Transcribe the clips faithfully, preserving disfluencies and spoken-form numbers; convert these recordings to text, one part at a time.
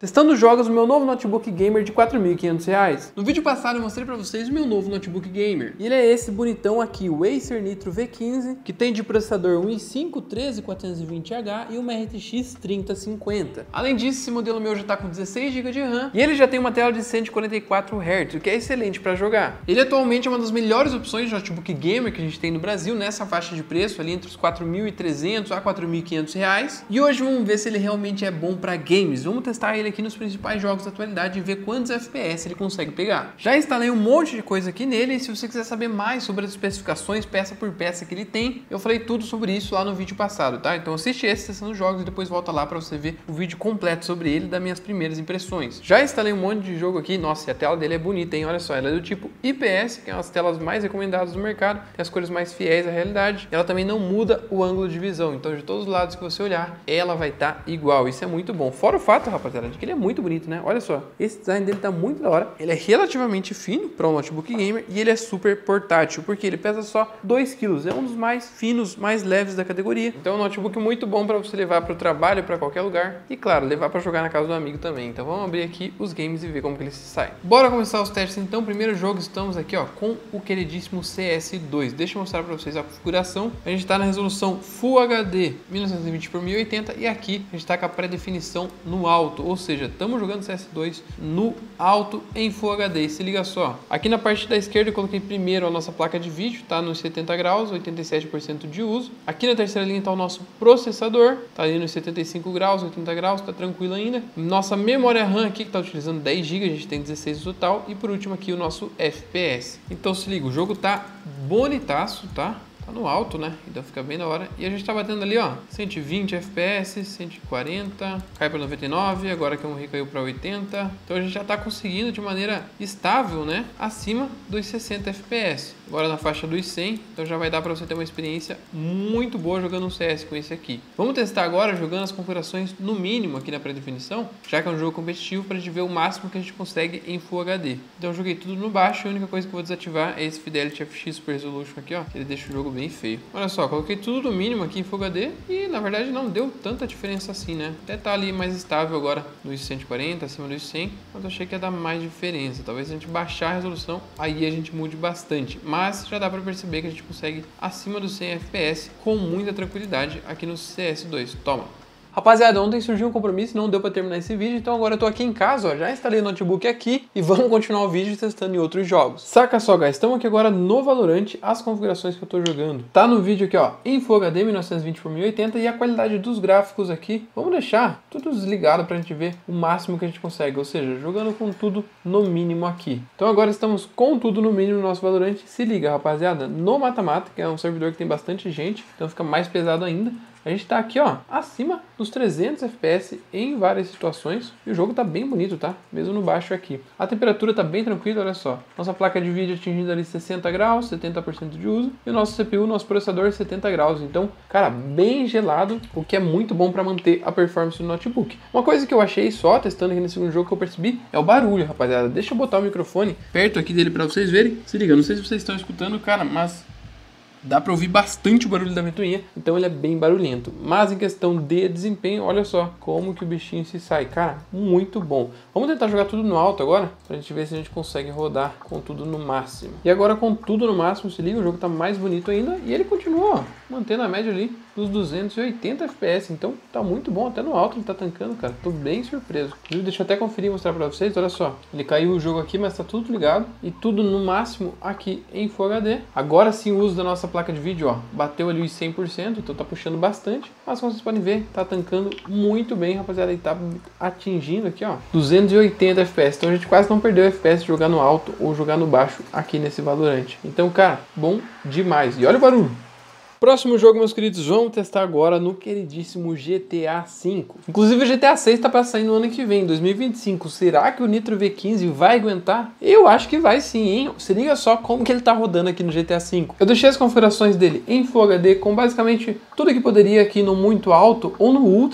Testando jogos no meu novo notebook gamer de quatro mil e quinhentos reais. No vídeo passado eu mostrei pra vocês o meu novo notebook gamer. E ele é esse bonitão aqui, o Acer Nitro V quinze, que tem de processador um i cinco treze quatrocentos e vinte H e uma R T X trinta cinquenta. Além disso, esse modelo meu já tá com dezesseis gigas de RAM e ele já tem uma tela de cento e quarenta e quatro hertz, o que é excelente para jogar. Ele atualmente é uma das melhores opções de notebook gamer que a gente tem no Brasil, nessa faixa de preço ali entre os quatro mil e trezentos a quatro mil e quinhentos reais. E hoje vamos ver se ele realmente é bom para games. Vamos testar ele aqui nos principais jogos da atualidade e ver quantos F P S ele consegue pegar. Já instalei um monte de coisa aqui nele e se você quiser saber mais sobre as especificações peça por peça que ele tem, eu falei tudo sobre isso lá no vídeo passado, tá? Então assiste esse testando jogos e depois volta lá para você ver o vídeo completo sobre ele, das minhas primeiras impressões. Já instalei um monte de jogo aqui, nossa, e a tela dele é bonita, hein? Olha só, ela é do tipo I P S, que é uma das telas mais recomendadas do mercado, tem as cores mais fiéis à realidade, ela também não muda o ângulo de visão, então de todos os lados que você olhar, ela vai estar igual, isso é muito bom. Fora o fato, rapaziada, de que ele é muito bonito, né? Olha só, esse design dele tá muito da hora. Ele é relativamente fino para um notebook gamer e ele é super portátil, porque ele pesa só dois quilos. É um dos mais finos, mais leves da categoria. Então é um notebook muito bom para você levar para o trabalho, para qualquer lugar. E claro, levar para jogar na casa do amigo também. Então vamos abrir aqui os games e ver como que ele se sai. Bora começar os testes então. Primeiro jogo, estamos aqui ó, com o queridíssimo C S dois. Deixa eu mostrar para vocês a configuração. A gente está na resolução Full H D mil novecentos e vinte por mil e oitenta e aqui a gente está com a pré-definição no alto, ou seja, estamos jogando C S dois no alto em Full H D. E se liga só, aqui na parte da esquerda eu coloquei primeiro a nossa placa de vídeo, tá nos setenta graus, oitenta e sete por cento de uso. Aqui na terceira linha está o nosso processador, tá ali nos setenta e cinco graus, oitenta graus, tá tranquilo ainda. Nossa memória RAM aqui que tá utilizando dez gigas, a gente tem dezesseis no total. E por último aqui o nosso F P S. Então se liga, o jogo tá bonitaço, tá? Tá no alto, né? Então fica bem da hora. E a gente tá batendo ali, ó, cento e vinte F P S, cento e quarenta, cai para noventa e nove, agora que eu morri caiu para oitenta. Então a gente já tá conseguindo de maneira estável, né? Acima dos sessenta F P S. Agora na faixa dos cem, então já vai dar para você ter uma experiência muito boa jogando um C S com esse aqui. Vamos testar agora jogando as configurações no mínimo aqui na pré-definição, já que é um jogo competitivo, para a gente ver o máximo que a gente consegue em Full H D. Então eu joguei tudo no baixo, a única coisa que eu vou desativar é esse Fidelity F X Super Resolution aqui, ó, que ele deixa o jogo bem feio. Olha só, coloquei tudo no mínimo aqui em Full H D e na verdade não deu tanta diferença assim, né? Até tá ali mais estável agora nos cento e quarenta, acima dos cem, mas eu achei que ia dar mais diferença. Talvez a gente baixar a resolução, aí a gente mude bastante. Mas já dá pra perceber que a gente consegue acima dos cem F P S com muita tranquilidade aqui no C S dois. Toma! Rapaziada, ontem surgiu um compromisso, não deu pra terminar esse vídeo, então agora eu tô aqui em casa, ó, já instalei o notebook aqui e vamos continuar o vídeo testando em outros jogos. Saca só, guys, estamos aqui agora no Valorant, as configurações que eu tô jogando. Tá no vídeo aqui, ó, em Full H D mil novecentos e vinte por mil e oitenta e a qualidade dos gráficos aqui, vamos deixar tudo desligado pra gente ver o máximo que a gente consegue, ou seja, jogando com tudo no mínimo aqui. Então agora estamos com tudo no mínimo no nosso Valorant. Se liga, rapaziada, no mata-mata, que é um servidor que tem bastante gente, então fica mais pesado ainda. A gente tá aqui, ó, acima dos trezentos F P S em várias situações. E o jogo tá bem bonito, tá? Mesmo no baixo aqui. A temperatura tá bem tranquila, olha só. Nossa placa de vídeo atingindo ali sessenta graus, setenta por cento de uso. E o nosso C P U, nosso processador, setenta graus. Então, cara, bem gelado, o que é muito bom para manter a performance do notebook. Uma coisa que eu achei só, testando aqui nesse segundo jogo, que eu percebi, é o barulho, rapaziada. Deixa eu botar o microfone perto aqui dele para vocês verem. Se liga, não sei se vocês estão escutando, cara, mas dá pra ouvir bastante o barulho da ventoinha, então ele é bem barulhento. Mas em questão de desempenho, olha só como que o bichinho se sai. Cara, muito bom. Vamos tentar jogar tudo no alto agora, pra gente ver se a gente consegue rodar com tudo no máximo. E agora com tudo no máximo, se liga, o jogo tá mais bonito ainda e ele continua, ó, mantendo a média ali dos duzentos e oitenta F P S. Então tá muito bom, até no alto ele tá tancando, cara. Tô bem surpreso. Deixa eu até conferir e mostrar pra vocês, olha só. Ele caiu o jogo aqui, mas tá tudo ligado. E tudo no máximo aqui em Full H D. Agora sim o uso da nossa placa de vídeo, ó, bateu ali os cem por cento, então tá puxando bastante. Mas como vocês podem ver, tá tancando muito bem, rapaziada. E tá atingindo aqui, ó, duzentos e oitenta F P S. Então a gente quase não perdeu F P S de jogar no alto ou jogar no baixo aqui nesse Valorant. Então, cara, bom demais. E olha o barulho. Próximo jogo, meus queridos, vamos testar agora no queridíssimo G T A cinco. Inclusive o G T A seis tá para sair no ano que vem, dois mil e vinte e cinco. Será que o Nitro V quinze vai aguentar? Eu acho que vai sim, hein? Se liga só como que ele tá rodando aqui no G T A cinco. Eu deixei as configurações dele em Full H D com basicamente tudo que poderia aqui no muito alto ou no Ultra.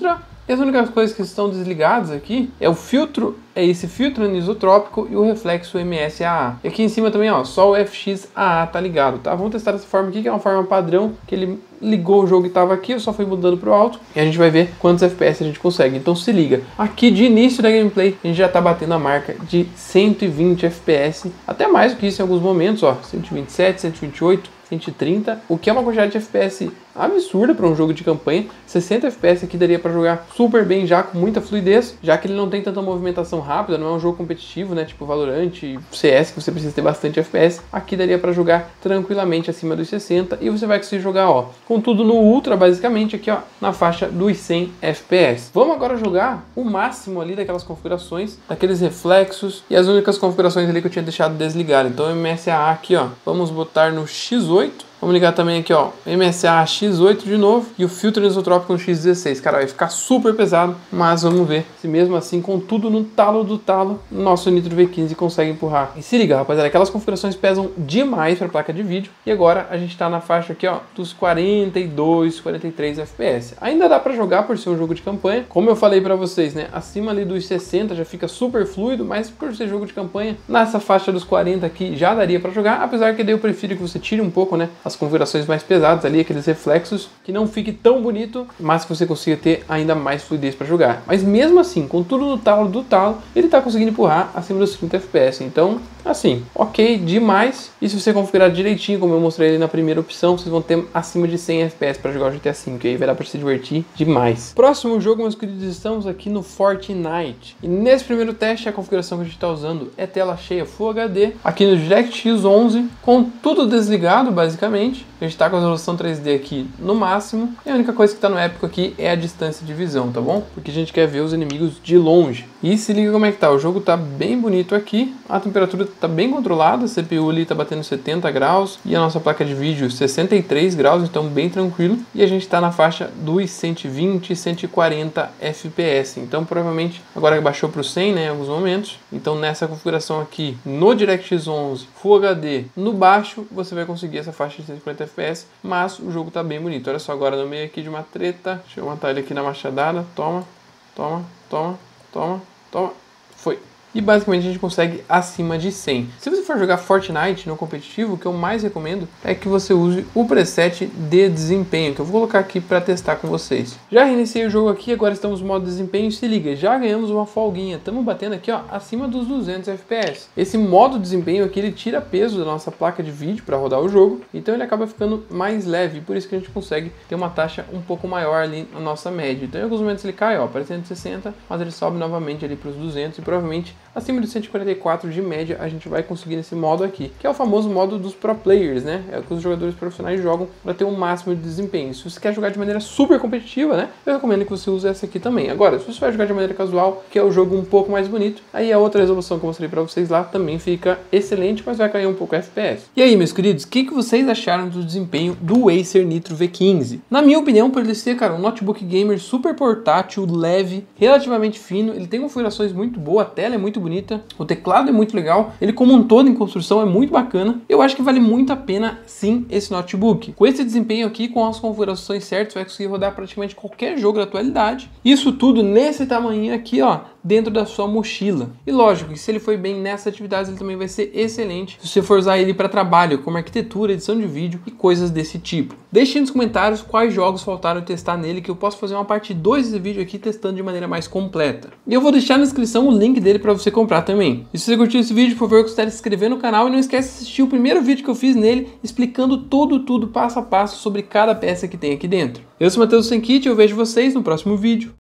E as únicas coisas que estão desligadas aqui é o filtro, é esse filtro anisotrópico e o reflexo M S A A. E aqui em cima também, ó, só o F X A A tá ligado, tá? Vamos testar dessa forma aqui, que é uma forma padrão, que ele ligou o jogo e tava aqui, eu só fui mudando pro alto e a gente vai ver quantos F P S a gente consegue. Então se liga, aqui de início da gameplay a gente já tá batendo a marca de cento e vinte F P S, até mais do que isso em alguns momentos, ó, cento e vinte e sete, cento e vinte e oito, cento e trinta, o que é uma quantidade de F P S absurda para um jogo de campanha. sessenta F P S aqui daria para jogar super bem já, com muita fluidez, já que ele não tem tanta movimentação rápida, não é um jogo competitivo, né, tipo Valorant e C S, que você precisa ter bastante F P S. Aqui daria para jogar tranquilamente acima dos sessenta e você vai conseguir jogar, ó, com tudo no Ultra, basicamente, aqui, ó, na faixa dos cem F P S. Vamos agora jogar o máximo ali daquelas configurações, daqueles reflexos e as únicas configurações ali que eu tinha deixado desligado. Então M S A A aqui, ó, vamos botar no X oito. Vamos ligar também aqui, ó, M S A A X oito de novo e o filtro anisotrópico no X dezesseis. Cara, vai ficar super pesado, mas vamos ver se mesmo assim, com tudo no talo do talo, nosso Nitro V quinze consegue empurrar. E se liga, rapaziada, aquelas configurações pesam demais para a placa de vídeo e agora a gente tá na faixa aqui, ó, dos quarenta e dois, quarenta e três F P S. Ainda dá para jogar por ser um jogo de campanha, como eu falei para vocês, né, acima ali dos sessenta já fica super fluido, mas por ser jogo de campanha, nessa faixa dos quarenta aqui já daria para jogar, apesar que daí eu prefiro que você tire um pouco, né, as configurações mais pesadas ali, aqueles reflexos, que não fique tão bonito, mas que você consiga ter ainda mais fluidez para jogar. Mas mesmo assim, com tudo no talo do talo, ele tá conseguindo empurrar acima dos trinta F P S. Então, assim, ok, demais. E se você configurar direitinho, como eu mostrei ali na primeira opção, vocês vão ter acima de cem F P S para jogar o G T A cinco, e aí vai dar para se divertir demais. Próximo jogo, meus queridos, estamos aqui no Fortnite. E nesse primeiro teste, a configuração que a gente está usando é tela cheia Full H D, aqui no DirectX onze, com tudo desligado, basicamente. A gente tá com a resolução três D aqui no máximo, e a única coisa que tá no épico aqui é a distância de visão, tá bom? Porque a gente quer ver os inimigos de longe. E se liga como é que tá, o jogo tá bem bonito aqui, a temperatura tá bem controlada, a C P U ali tá batendo setenta graus, e a nossa placa de vídeo sessenta e três graus, então bem tranquilo. E a gente tá na faixa dos cento e vinte, cento e quarenta F P S, então provavelmente agora baixou pro cem, né, em alguns momentos. Então nessa configuração aqui, no DirectX onze, Full H D, no baixo, você vai conseguir essa faixa de cento e quarenta F P S, mas o jogo tá bem bonito. Olha só, agora no meio aqui de uma treta, deixa eu matar ele aqui na machadada, toma, toma, toma, toma, toma, foi. E basicamente a gente consegue acima de cem. Se você for jogar Fortnite no competitivo, o que eu mais recomendo é que você use o preset de desempenho, que eu vou colocar aqui para testar com vocês. Já reiniciei o jogo aqui, agora estamos no modo desempenho, se liga, já ganhamos uma folguinha, estamos batendo aqui, ó, acima dos duzentos F P S. Esse modo desempenho aqui, ele tira peso da nossa placa de vídeo para rodar o jogo, então ele acaba ficando mais leve, por isso que a gente consegue ter uma taxa um pouco maior ali na nossa média. Então em alguns momentos ele cai, ó, para cento e sessenta, mas ele sobe novamente ali para os duzentos e provavelmente acima de cento e quarenta e quatro de média a gente vai conseguir nesse modo aqui, que é o famoso modo dos pro players, né? É o que os jogadores profissionais jogam para ter um máximo de desempenho. Se você quer jogar de maneira super competitiva, né? Eu recomendo que você use essa aqui também. Agora, se você vai jogar de maneira casual, que é o jogo um pouco mais bonito, aí a outra resolução que eu mostrei para vocês lá também fica excelente, mas vai cair um pouco F P S. E aí, meus queridos, o que, que vocês acharam do desempenho do Acer Nitro V quinze? Na minha opinião, por ele ser, cara, um notebook gamer super portátil, leve, relativamente fino, ele tem configurações muito boas, a tela é muito bonita, o teclado é muito legal, ele como um todo em construção é muito bacana. Eu acho que vale muito a pena sim esse notebook. Com esse desempenho aqui, com as configurações certas, você vai conseguir rodar praticamente qualquer jogo da atualidade. Isso tudo nesse tamanho aqui, ó, dentro da sua mochila. E lógico que se ele for bem nessas atividades, ele também vai ser excelente se você for usar ele para trabalho, como arquitetura, edição de vídeo e coisas desse tipo. Deixe nos comentários quais jogos faltaram testar nele, que eu posso fazer uma parte dois desse vídeo aqui testando de maneira mais completa. E eu vou deixar na descrição o link dele para você comprar também. E se você curtiu esse vídeo, por favor, considere se inscrever no canal e não esquece de assistir o primeiro vídeo que eu fiz nele, explicando tudo, tudo, passo a passo sobre cada peça que tem aqui dentro. Eu sou o Matheus Senkit e eu vejo vocês no próximo vídeo.